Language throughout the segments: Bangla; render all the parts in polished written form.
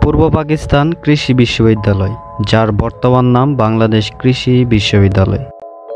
পূর্ব পাকিস্তান কৃষি বিশ্ববিদ্যালয়, যার বর্তমান নাম বাংলাদেশ কৃষি বিশ্ববিদ্যালয়।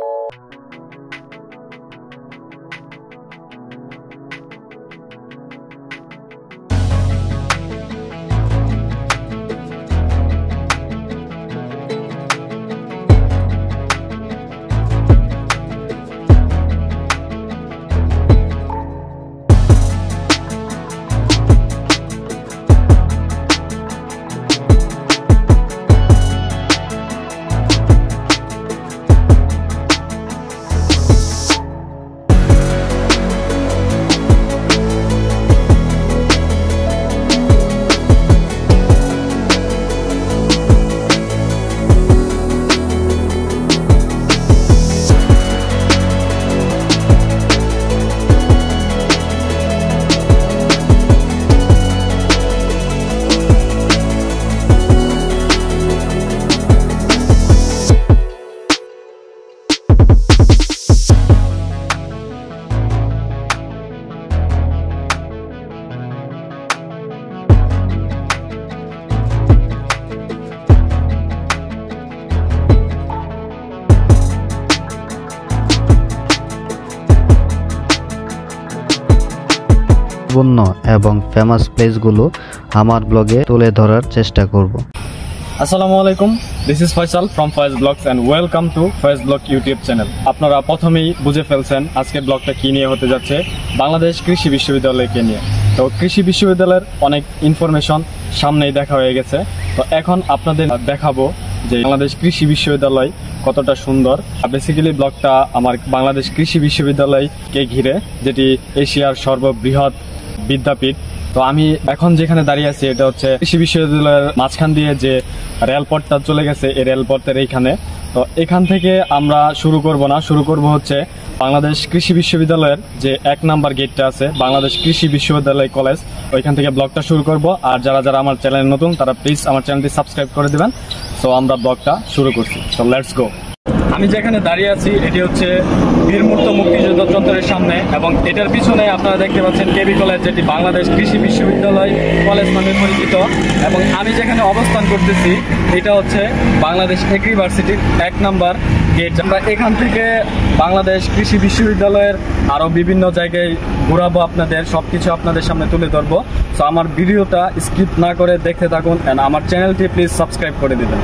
এবং ফেমাস প্লেসগুলো আমার ব্লগে তুলে ধরার চেষ্টা করব। আসসালামু আলাইকুম, this is Faisal from Faiz blogs and welcome to Faiz blog YouTube channel. আপনারা প্রথমেই বুঝে ফেলছেন আজকের ব্লগটা কি নিয়ে হতে যাচ্ছে, বাংলাদেশ কৃষি বিশ্ববিদ্যালয়কে নিয়ে। তো কৃষি বিশ্ববিদ্যালয়ের অনেক ইনফরমেশন সামনেই দেখা হয়ে গেছে, তো এখন আপনাদের দেখাবো যে বাংলাদেশ কৃষি বিশ্ববিদ্যালয় কতটা সুন্দর। বেসিক্যালি ব্লগটা আমার বাংলাদেশ কৃষি বিশ্ববিদ্যালয়কে ঘিরে, যেটি এশিয়ার সর্ববৃহৎ বিদ্যাপীঠ। তো আমি এখন যেখানে দাঁড়িয়ে আছি এটা হচ্ছে কৃষি বিশ্ববিদ্যালয়ের মাঝখান দিয়ে যে রেলপথটা চলে গেছে, এই রেলপথের এইখানে। তো এখান থেকে আমরা শুরু করব হচ্ছে বাংলাদেশ কৃষি বিশ্ববিদ্যালয়ের যে 1 নাম্বার গেটটা আছে, বাংলাদেশ কৃষি বিশ্ববিদ্যালয় কলেজ, ওইখান থেকে ব্লগটা শুরু করব। আর যারা যারা আমার চ্যানেলে নতুন তারা প্লিজ আমার চ্যানেলটি সাবস্ক্রাইব করে দেবেন। সো আমরা ব্লগটা শুরু করছি, সো লেটস গো। আমি যেখানে দাঁড়িয়ে আছি এটি হচ্ছে বীরমূর্ত মুক্তিযুদ্ধ চত্বরের সামনে, এবং এটার পিছনে আপনারা দেখতে পাচ্ছেন কেবি কলেজ, যেটি বাংলাদেশ কৃষি বিশ্ববিদ্যালয় কলেজ নামে পরিচিত। এবং আমি যেখানে অবস্থান করতেছি এটা হচ্ছে বাংলাদেশ এগ্রিভার্সিটির 1 নাম্বার গেট। আমরা এখান থেকে বাংলাদেশ কৃষি বিশ্ববিদ্যালয়ের আরও বিভিন্ন জায়গায় ঘোরাবো, আপনাদের সবকিছু আপনাদের সামনে তুলে ধরবো। সো আমার ভিডিওটা স্কিপ না করে দেখতে থাকুন, এন্ড আমার চ্যানেলটি প্লিজ সাবস্ক্রাইব করে দেবেন।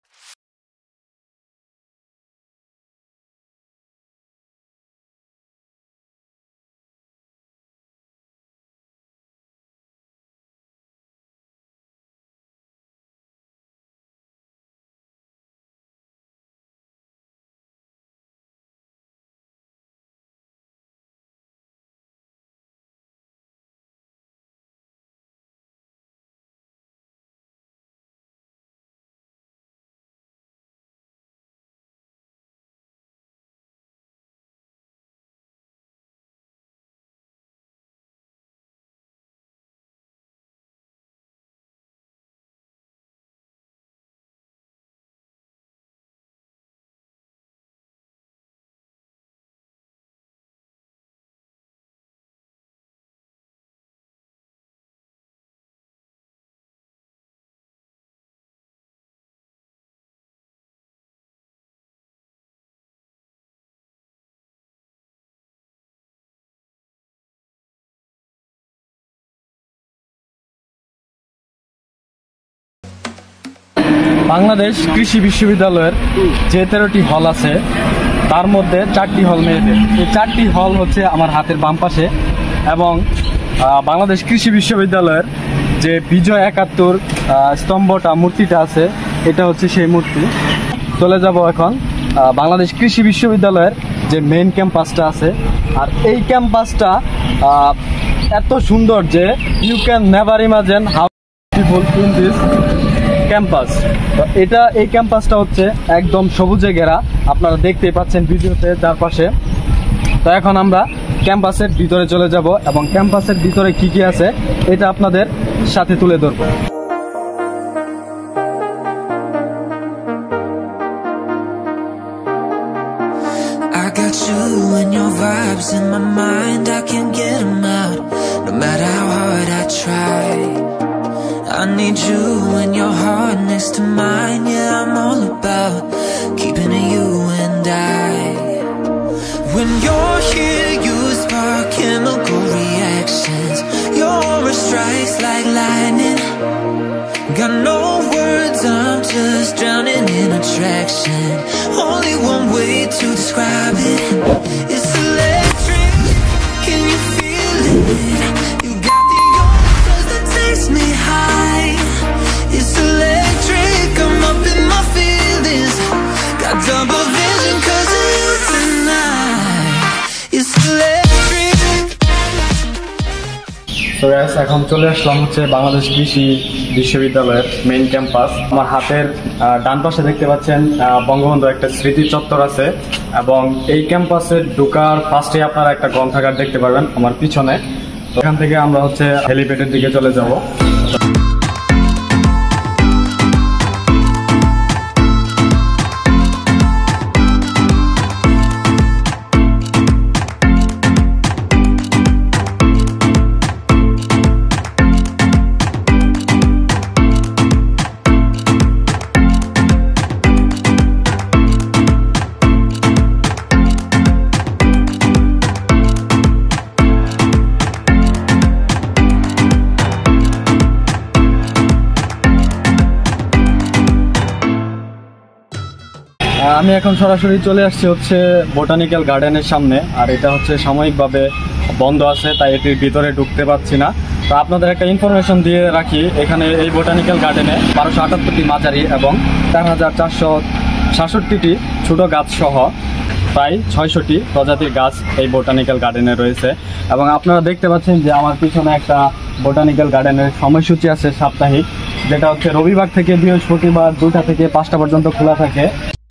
বাংলাদেশ কৃষি বিশ্ববিদ্যালয়ের যে 13টি হল আছে তার মধ্যে 4টি হল মেয়েদের। এই 4টি হল হচ্ছে আমার হাতের বাম পাশে, এবং বাংলাদেশ কৃষি বিশ্ববিদ্যালয়ের যে বিজয় 71 স্তম্ভটা মূর্তিটা আছে, এটা হচ্ছে সেই মূর্তি। চলে যাব এখন বাংলাদেশ কৃষি বিশ্ববিদ্যালয়ের যে মেইন ক্যাম্পাসটা আছে। আর এই ক্যাম্পাসটা এত সুন্দর যে you can never imagine how beautiful in this campus. তো এই ক্যাম্পাসটা হচ্ছে একদম সবুজে ঘেরা, আপনারা দেখতেই পাচ্ছেন ভিডিওতে চারপাশে। তো এখন আমরা ক্যাম্পাসের ভিতরে চলে যাব, এবং ক্যাম্পাসের ভিতরে কি কি আছে এটা আপনাদের সাথে তুলে ধরবো। I got you and your vibes in my mind, I can't get them out, no matter how hard I try. I I need you and your heart next to mine. Yeah, I'm all about keeping it you and I. When you're here, you spark chemical reactions. Your aura strikes like lightning. Got no words, I'm just drowning in attraction. Only one way to describe it. It's electric. Can you feel it? You got the answers that takes me high. It's electric. I'm up in my feelings. Got double vision 'cause of you tonight. It's electric. তো guys, এখন চলে আসলাম হচ্ছে বাংলাদেশ কৃষি বিশ্ববিদ্যালয়ের মেইন ক্যাম্পাস। আমার হাতের ডান পাশে দেখতে পাচ্ছেন বঙ্গবন্ধু একটা স্মৃতি চত্বর আছে, এবং এই ক্যাম্পাসে ঢোকার ফার্স্টে আপনারা একটা গ্রন্থাগার দেখতে পারবেন আমার পিছনে। তো এখান থেকে আমরা হচ্ছে হেলিপ্যাডের দিকে চলে যাব। আমি এখন সরাসরি চলে আসছি হচ্ছে বোটানিক্যাল গার্ডেনের সামনে, আর এটা হচ্ছে সাময়িকভাবে বন্ধ আছে, তাই এটির ভিতরে ঢুকতে পারছি না। তো আপনাদের একটা ইনফরমেশন দিয়ে রাখি, এখানে এই বোটানিক্যাল গার্ডেনে 1278টি মাঝারি এবং 4467টি ছোট গাছ সহ প্রায় 600টি প্রজাতির গাছ এই বোটানিক্যাল গার্ডেনে রয়েছে। এবং আপনারা দেখতে পাচ্ছেন যে আমার পিছনে একটা বোটানিক্যাল গার্ডেনের সময়সূচি আছে সাপ্তাহিক, যেটা হচ্ছে রবিবার থেকে বৃহস্পতিবার 2টা থেকে 5টা পর্যন্ত খোলা থাকে।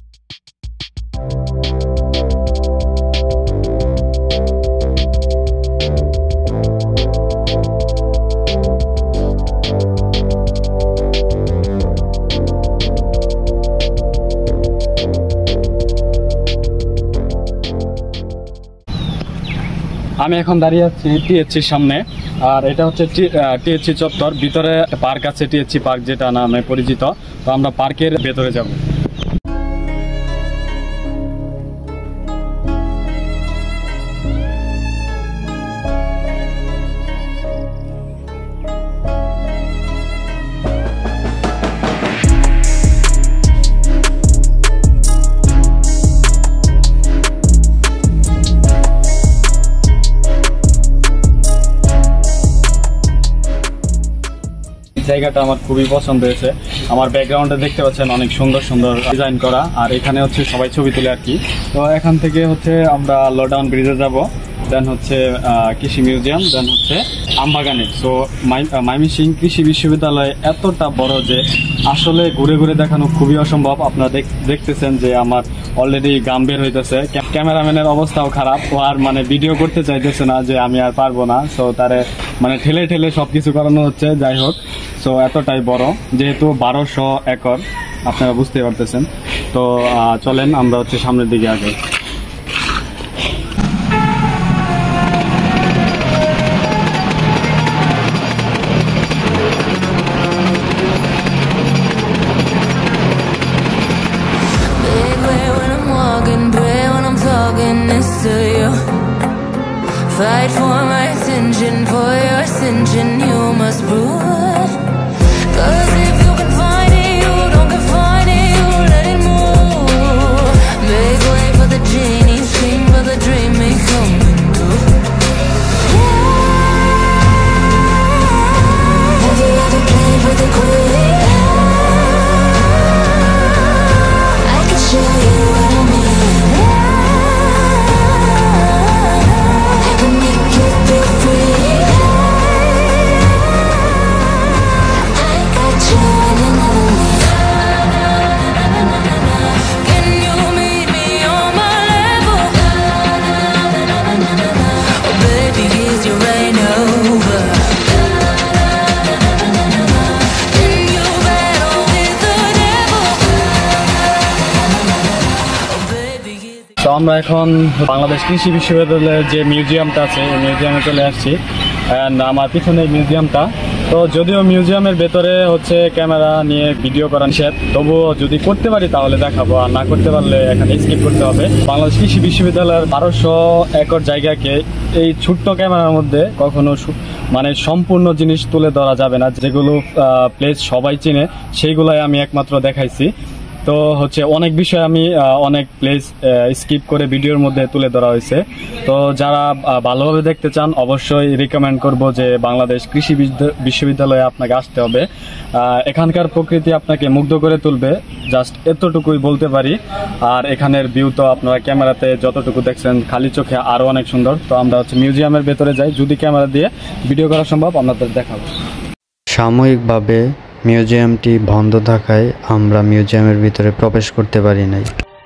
আমি এখন দাঁড়িয়ে আছি টিএসসির সামনে, আর এটা হচ্ছে টিএসসি চত্বর। ভিতরে পার্ক আছে, টিএসসি পার্ক যেটা নামে পরিচিত। তো আমরা পার্কের ভেতরে যাব। জায়গাটা আমার খুবই পছন্দ হয়েছে। আমার ব্যাকগ্রাউন্ডে দেখতে পাচ্ছেন অনেক সুন্দর সুন্দর ডিজাইন করা, আর এখানে হচ্ছে সবাই ছবি তুলে আর কি। তো এখান থেকে হচ্ছে আমরা লডাউন ব্রিজে যাব, দেন হচ্ছে কৃষি মিউজিয়াম, দেন হচ্ছে আমবাগানে। সো ময়মনসিংহ কৃষি বিশ্ববিদ্যালয় এতটা বড় যে আসলে ঘুরে ঘুরে দেখানো খুবই অসম্ভব। আপনারা দেখতেছেন যে আমার অলরেডি গাম বের হইতেছে। ক্যামেরাম্যানের অবস্থাও খারাপ, ও আর মানে ভিডিও করতে চাইতেছে না, যে আমি আর পারবো না। সো তারে মানে ঠেলে ঠেলে সবকিছু করানো হচ্ছে। যাই হোক, সো এতটাই বড়, যেহেতু 1200 একর, আপনারা বুঝতে পারতেছেন। তো চলেন আমরা হচ্ছে সামনের দিকে আগে। Fight for my attention, for your ascension, you must prove. 'Cause if you can find it, you don't confine it, you let it move. Make way for the genie, scream for the dream, may come true. Yeah. Have you ever played with a queen? I can show you what I mean. তো আমরা এখন বাংলাদেশ কৃষি বিশ্ববিদ্যালয়ের যে মিউজিয়ামটা আছে, এই মিউজিয়ামে চলে আসছি। অ্যান্ড আমার পিছনে মিউজিয়ামটা, তো যদিও মিউজিয়ামের ভেতরে হচ্ছে ক্যামেরা নিয়ে ভিডিও করা নিষেধ, তবুও যদি করতে পারি তাহলে দেখাবো, আর না করতে পারলে এখানে স্কিপ করতে হবে। বাংলাদেশ কৃষি বিশ্ববিদ্যালয়ের 1200 একর জায়গাকে এই ছোট্ট ক্যামেরার মধ্যে কখনো মানে সম্পূর্ণ জিনিস তুলে ধরা যাবে না। যেগুলো প্লেস সবাই চিনে সেইগুলাই আমি একমাত্র দেখাইছি। তো হচ্ছে অনেক বিষয় আমি অনেক প্লেস স্কিপ করে ভিডিওর মধ্যে তুলে ধরা হয়েছে। তো যারা ভালোভাবে দেখতে চান অবশ্যই রিকমেন্ড করব যে বাংলাদেশ কৃষি বিশ্ববিদ্যালয়ে আপনাকে আসতে হবে। এখানকার প্রকৃতি আপনাকে মুগ্ধ করে তুলবে, জাস্ট এতটুকুই বলতে পারি। আর এখানের ভিউ তো আপনারা ক্যামেরাতে যতটুকু দেখছেন খালি চোখে আরও অনেক সুন্দর। তো আমরা হচ্ছে মিউজিয়ামের ভেতরে যাই, যদি ক্যামেরা দিয়ে ভিডিও করা সম্ভব আপনাদের দেখাবো। সাময়িকভাবে মিউজিয়ামটি বন্ধ থাকায় আমরা মিউজিয়ামের ভিতরে প্রবেশ করতে পারি নাই।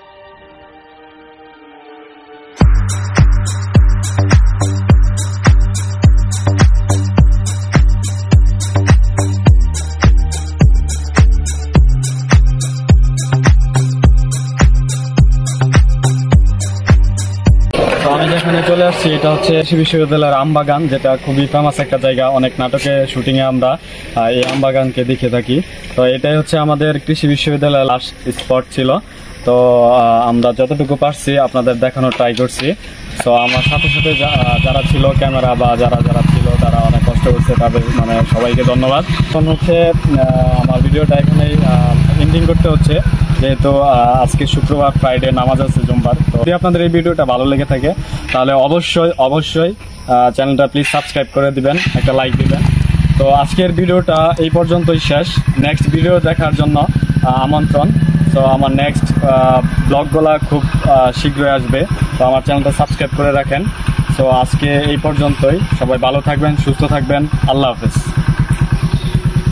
আমি যেখানে চলে আসছি এটা হচ্ছে কৃষি বিশ্ববিদ্যালয়ের আমবাগান, যেটা খুবই ফেমাস একটা জায়গা। অনেক নাটকে শুটিং এ আমরা এই আমবাগানকে দেখে থাকি। তো এটাই হচ্ছে আমাদের কৃষি বিশ্ববিদ্যালয়ের লাস্ট স্পট ছিল। তো আমরা যতটুকু পারছি আপনাদের দেখানোর ট্রাই করছি। তো আমার সাথে সাথে যারা ছিল ক্যামেরা বা যারা ছিল তারা অনেক কষ্ট করছে, তাদের মানে সবাইকে ধন্যবাদ। এখন হচ্ছে আমার ভিডিওটা এখানেই এন্ডিং করতে হচ্ছে, যেহেতু আজকে শুক্রবার, ফ্রাইডে নামাজ আছে জুম্বার। তো যদি আপনাদের এই ভিডিওটা ভালো লেগে থাকে তাহলে অবশ্যই চ্যানেলটা প্লিজ সাবস্ক্রাইব করে দিবেন, একটা লাইক দিবেন। তো আজকের ভিডিওটা এই পর্যন্তই শেষ। নেক্সট ভিডিও দেখার জন্য আমন্ত্রণ। তো আমার নেক্সট ব্লগগুলা খুব শীঘ্রই আসবে, তো আমার চ্যানেলটা সাবস্ক্রাইব করে রাখেন। তো আজকে এই পর্যন্তই, সবাই ভালো থাকবেন, সুস্থ থাকবেন, আল্লাহ হাফেজ।